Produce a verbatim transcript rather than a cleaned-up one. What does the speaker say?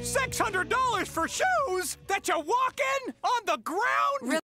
six hundred dollars for shoes that you walk in on the ground?